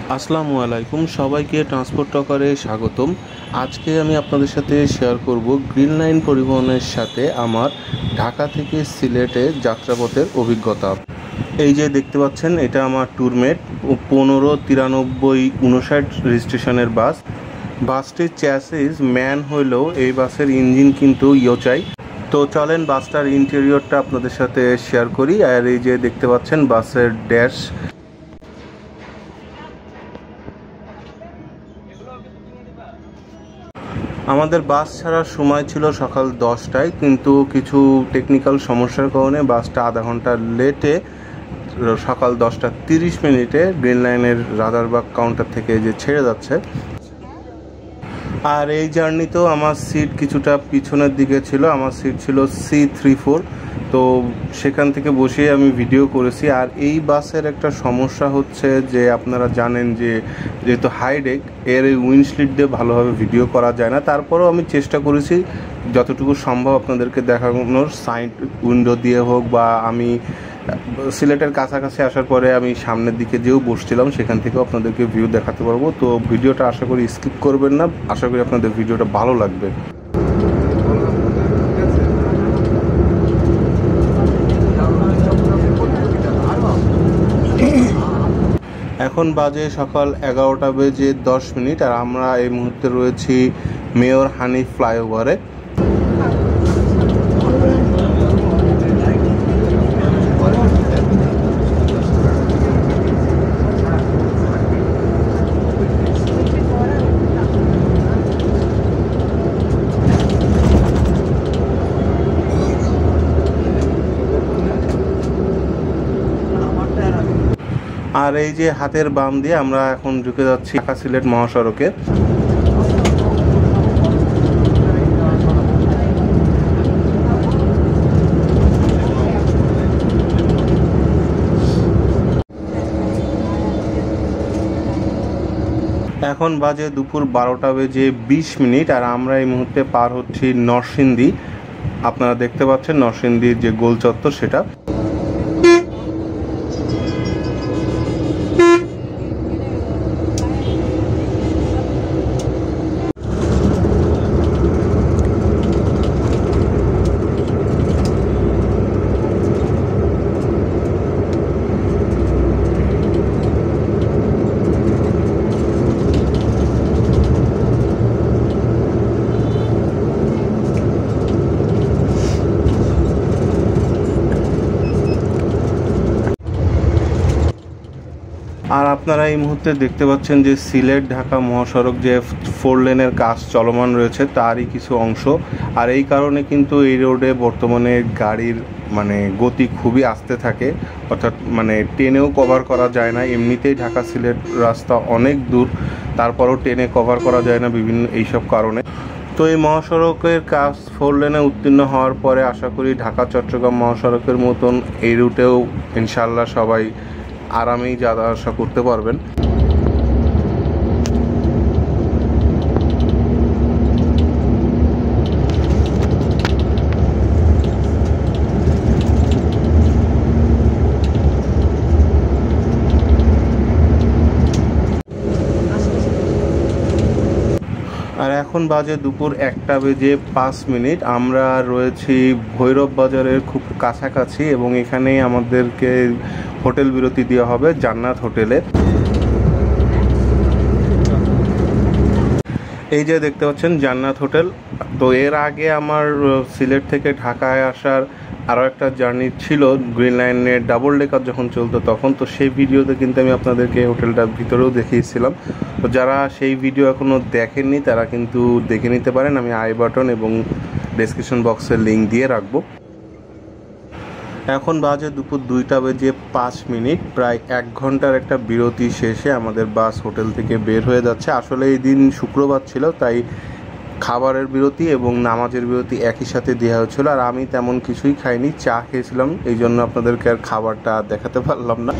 আসসালামু আলাইকুম, সবাইকে ট্রান্সপোর্ট টকারে স্বাগতম। আজকে আমি আপনাদের সাথে শেয়ার করব গ্রিন লাইন পরিবহনের সাথে আমার ঢাকা থেকে সিলেটে যাত্রাপথের অভিজ্ঞতা। এই যে দেখতে পাচ্ছেন, এটা আমার ট্যুরমেট 159359 রেজিস্ট্রেশনের বাস। বাসটির চ্যাসিস ম্যান হইলেও এই বাসের ইঞ্জিন কিন্তু ইয়োচাই। তো চলেন বাসটার ইন্টেরিয়রটা আপনাদের সাথে শেয়ার করি। আর এই যে দেখতে পাচ্ছেন বাসের ড্যাশ। আমাদের বাস ছাড়ার সময় ছিল সকাল 10টায়, কিন্তু কিছু টেকনিক্যাল সমস্যার কারণে বাসটা আধা ঘন্টা লেটে সকাল 10টা 30 মিনিটে গ্রিন লাইনের রাজারবাগ কাউন্টার থেকে যে ছেড়ে যাচ্ছে। আর এই জার্নিতেও আমার সিট কিছুটা পিছনের দিকে ছিল, আমার সিট ছিল C34। তো সেখান থেকে বসেই আমি ভিডিও করেছি। আর এই বাসের একটা সমস্যা হচ্ছে যে আপনারা জানেন যে যেহেতু হাইডেক, এর এই উইন্ডশিল্ড দিয়ে ভালোভাবে ভিডিও করা যায় না। তারপরেও আমি চেষ্টা করেছি যতটুকু সম্ভব আপনাদেরকে দেখানোর, সাইড উইন্ডো দিয়ে হোক বা আমি সিলেটের কাছাকাছি আসার পরে আমি সামনের দিকে যেও বসছিলাম সেখান থেকেও আপনাদেরকে ভিউ দেখাতে পারবো। তো ভিডিওটা আশা করি স্কিপ করবেন না, আশা করি আপনাদের ভিডিওটা ভালো লাগবে। এখন বাজে সকাল 11টা বেজে 10 মিনিট, আর আমরা এই মুহূর্তে রয়েছি মেয়র হানিফ ফ্লাইওভারে। আর এই যে হাতের বাম দিয়ে আমরা এখন ঢুকে যাচ্ছি ঢাকা সিলেট মহাসড়কে। এখন বাজে দুপুর 12টা বেজে 20 মিনিট, আর আমরা এই মুহূর্তে পার হচ্ছি নরসিংদী। আপনারা দেখতে পাচ্ছেন নরসিংদীর যে গোল চত্বর সেটা। আর আপনারা এই মুহূর্তে দেখতে পাচ্ছেন যে সিলেট ঢাকা মহাসড়ক যে 4 লেনের কাজ চলমান রয়েছে তারই কিছু অংশ। আর এই কারণে কিন্তু এই রোডে বর্তমানে গাড়ির গতি খুবই আস্তে থাকে, অর্থাৎ ট্রেনেও কভার করা যায় না। এমনিতেই ঢাকা সিলেট রাস্তা অনেক দূর, তারপরও ট্রেনে কভার করা যায় না বিভিন্ন এইসব কারণে। তো এই মহাসড়কের কাজ 4 লেনে উত্তীর্ণ হওয়ার পরে আশা করি ঢাকা চট্টগ্রাম মহাসড়কের মতন এই রুটেও ইনশাল্লাহ সবাই আরামেই যাওয়া আসা করতে পারবেন। আর এখন বাজে দুপুর 1টা বেজে 5 মিনিট, আমরা রয়েছি ভৈরব বাজারের খুব কাছাকাছি এবং এখানেই আমাদেরকে হোটেল বিরতি দেওয়া হবে জান্নাত হোটেলে। এই যে দেখতে পাচ্ছেন জান্নাত হোটেল। তো এর আগে আমার সিলেট থেকে ঢাকায় আসার আরও একটা জার্নি ছিল গ্রিন লাইনের ডাবল ডেকার যখন চলতো তখন। তো সেই ভিডিওতে কিন্তু আমি আপনাদেরকে হোটেলটার ভিতরেও দেখিয়েছিলাম। তো যারা সেই ভিডিও এখনও দেখেননি তারা কিন্তু দেখে নিতে পারেন, আমি আই বাটন এবং ডেসক্রিপশন বক্সের লিঙ্ক দিয়ে রাখবো। এখন বাজে দুপুর 2টা বেজে 5 মিনিট, প্রায় 1 ঘন্টার একটা বিরতি শেষে আমাদের বাস হোটেল থেকে বের হয়ে যাচ্ছে। আসলে এই দিন শুক্রবার ছিল, তাই খাবারের বিরতি এবং নামাজের বিরতি একই সাথে দেওয়া হয়েছিল। আর আমি তেমন কিছুই খাইনি, চা খেয়েছিলাম, এই জন্য আপনাদেরকে আর খাবারটা দেখাতে পারলাম না।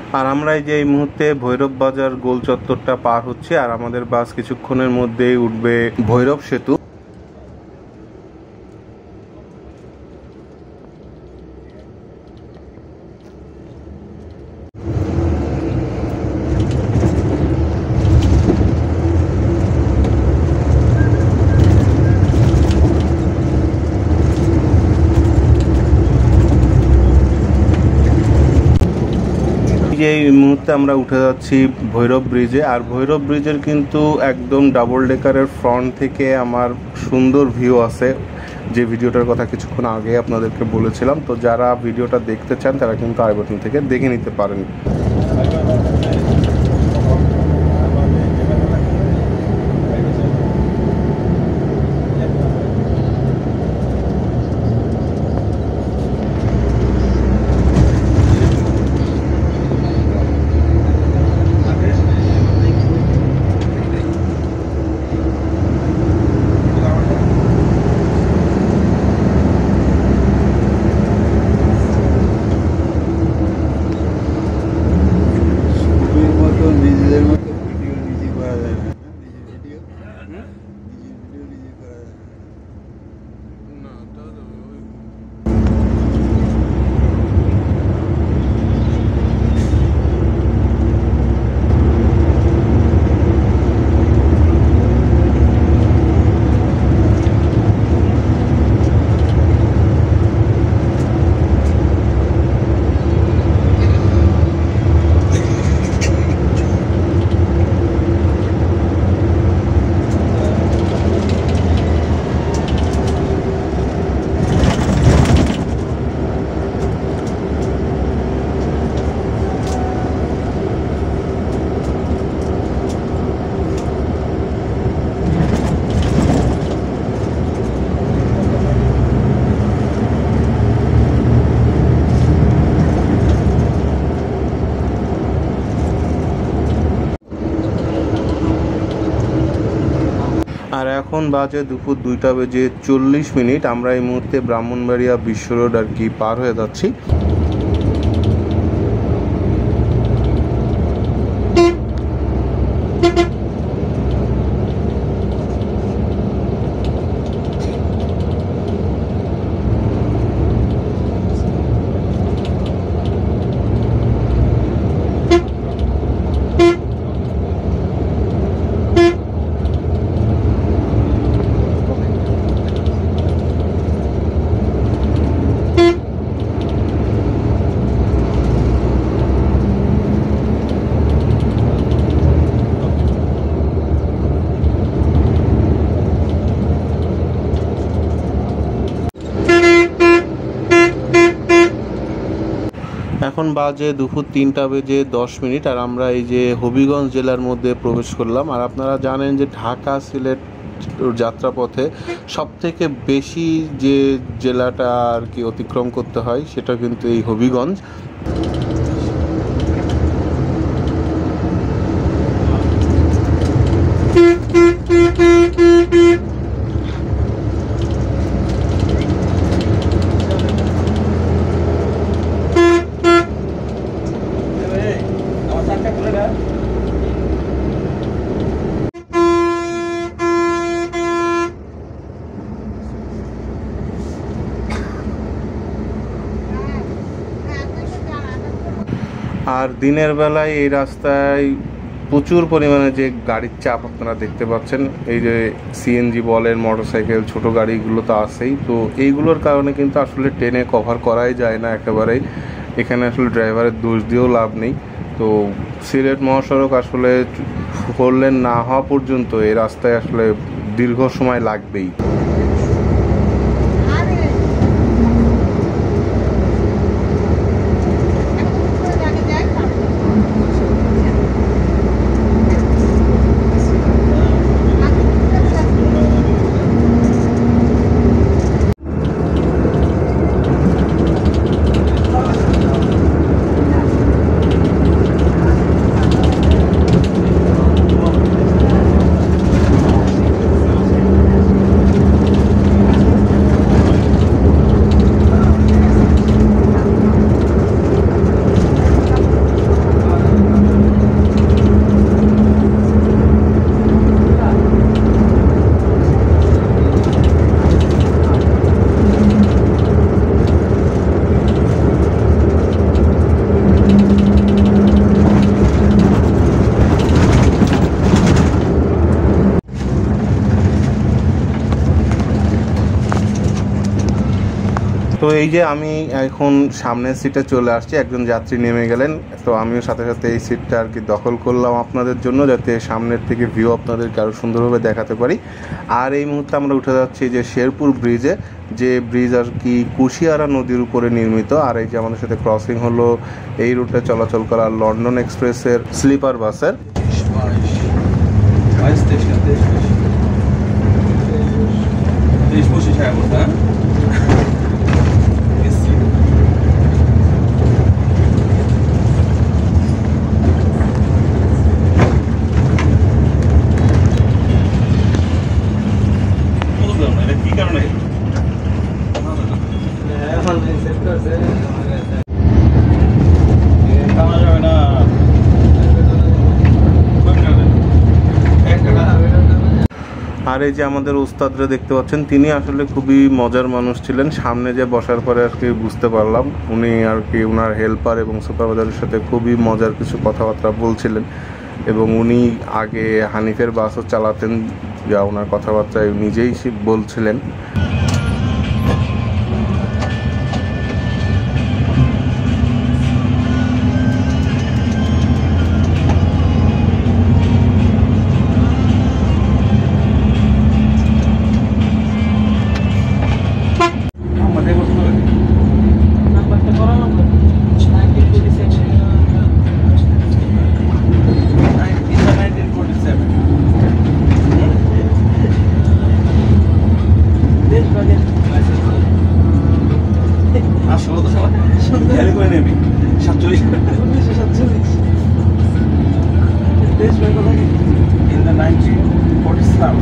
আর আমরা এই যে এই মুহূর্তে ভৈরব বাজার গোল চত্বরটা পার হচ্ছে, আর আমাদের বাস কিছুক্ষণের মধ্যেই উঠবে ভৈরব সেতু। এই মুহূর্তে আমরা উঠে যাচ্ছি ভৈরব ব্রিজে, আর ভৈরব ব্রিজের কিন্তু একদম ডাবল ডেকারের ফ্রন্ট থেকে আমার সুন্দর ভিউ আছে, যে ভিডিওটার কথা কিছুক্ষণ আগে আপনাদেরকে বলেছিলাম। তো যারা ভিডিওটা দেখতে চান তারা কিন্তু আই বাটন থেকে দেখে নিতে পারেন। আর এখন বাজে দুপুর 2:40। আমরা এই মুহূর্তে ব্রাহ্মণবাড়িয়া বিশ্ব রোড আর কি পার হয়ে যাচ্ছি। এখন বাজে দুপুর 3:10। আর আমরা এই যে হবিগঞ্জ জেলার মধ্যে প্রবেশ করলাম। আর আপনারা জানেন যে ঢাকা সিলেট যাত্রাপথে সবথেকে বেশি যে জেলাটা আর কি অতিক্রম করতে হয় সেটা কিন্তু এই হবিগঞ্জ। আর দিনের বেলায় এই রাস্তায় প্রচুর পরিমাণে যে গাড়ির চাপ আপনারা দেখতে পাচ্ছেন, এই যে সিএনজি বলেন, মোটরসাইকেল, ছোট গাড়িগুলো তো আছেই। তো এইগুলোর কারণে কিন্তু আসলে ট্রেনে কভার করাই যায় না একেবারেই। এখানে আসলে ড্রাইভারের দোষ দিয়েও লাভ নেই। তো সিলেট মহাসড়ক আসলে 4 লেন না হওয়া পর্যন্ত এই রাস্তায় আসলে দীর্ঘ সময় লাগবেই। এই যে আমি এখন সামনের সিটে চলে আসছি, একজন যাত্রী নেমে গেলেন, তো আমিও সাথে সাথে এই সিটটা আর কি দখল করলাম আপনাদের জন্য, যাতে সামনের থেকে ভিউ আপনাদেরকে আরও সুন্দরভাবে দেখাতে পারি। আর এই মুহূর্তে আমরা উঠে যাচ্ছি যে শেরপুর ব্রিজে, যে ব্রিজ আর কি কুশিয়ারা নদীর উপরে নির্মিত। আর এই যে আমাদের সাথে ক্রসিং হলো এই রুটে চলাচল করা লন্ডন এক্সপ্রেসের স্লিপার বাসের। আর এই যে আমাদের উস্তাদরা দেখতে পাচ্ছেন, তিনি আসলে খুবই মজার মানুষ ছিলেন। সামনে যে বসার পরে আর কি বুঝতে পারলাম উনি আর কি ওনার হেল্পার এবং সুপারভাইজারের সাথে খুবই মজার কিছু কথাবার্তা বলছিলেন, এবং উনি আগে হানিফের বাসও চালাতেন, যা ওনার কথাবার্তায় নিজেই বলছিলেন। In the 1947.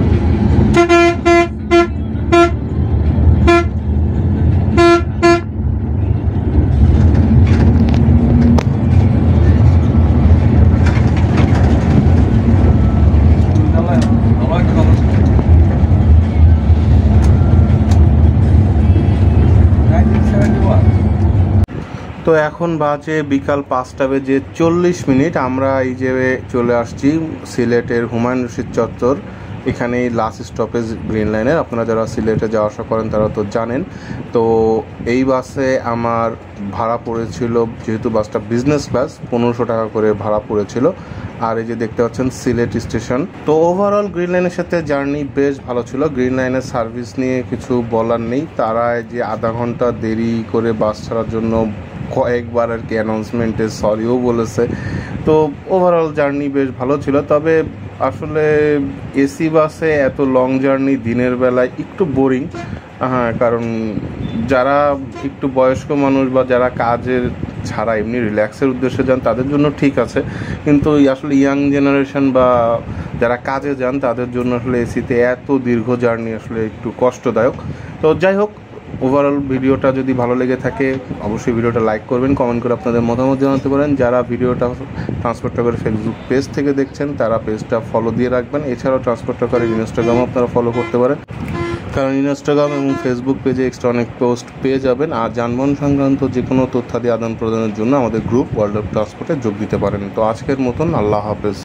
তো এখন বাজে বিকাল 5টা বেজে 40 মিনিট। আমরা এই যে চলে আসছি সিলেটের হুমায়ুন রশিদ চত্বর, এখানেই লাস্ট স্টপেজ গ্রিন লাইনের। আপনারা যারা সিলেটে যাওয়া আসা করেন তারা তো জানেন। তো এই বাসে আমার ভাড়া পড়েছিল, যেহেতু বাসটা বিজনেস ক্লাস, 1500 টাকা করে ভাড়া পড়েছিল। আর এই যে দেখতে পাচ্ছেন সিলেট স্টেশন। তো ওভারঅল গ্রিন লাইনের সাথে জার্নি বেশ ভালো ছিল। গ্রিন লাইনের সার্ভিস নিয়ে কিছু বলার নেই, তারা যে আধা ঘন্টা দেরি করে বাস ছাড়ার জন্য কয়েকবার আর কি অ্যানাউন্সমেন্টে সরিও বলেছে। তো ওভারঅল জার্নি বেশ ভালো ছিল। তবে আসলে এসি বাসে এত লং জার্নি দিনের বেলায় একটু বোরিং, হ্যাঁ, কারণ যারা একটু বয়স্ক মানুষ বা যারা কাজের ছাড়া এমনি রিল্যাক্সের উদ্দেশ্যে যান তাদের জন্য ঠিক আছে, কিন্তু আসলে ইয়াং জেনারেশন বা যারা কাজে যান তাদের জন্য আসলে এসিতে এত দীর্ঘ জার্নি আসলে একটু কষ্টদায়ক। তো যাই হোক, ওভারঅল ভিডিওটা যদি ভালো লেগে থাকে অবশ্যই ভিডিওটা লাইক করবেন, কমেন্ট করে আপনাদের মতামত জানাতে পারেন। যারা ভিডিওটা ট্রান্সপোর্ট ট্রাকার ফেসবুক পেজ থেকে দেখছেন তারা পেজটা ফলো দিয়ে রাখবেন। এছাড়াও ট্রান্সপোর্ট ট্রাকারের ইনস্টাগ্রামও আপনারা ফলো করতে পারেন, কারণ ইনস্টাগ্রাম এবং ফেসবুক পেজে এক্সট্রা অনেক পোস্ট পেয়ে যাবেন। আর যানবাহন সংক্রান্ত যে কোনো তথ্যাদি আদান প্রদানের জন্য আমাদের গ্রুপ ওয়ার্ল্ড অফ ট্রান্সপোর্টে যোগ দিতে পারেন। তো আজকের মতন আল্লাহ হাফেজ।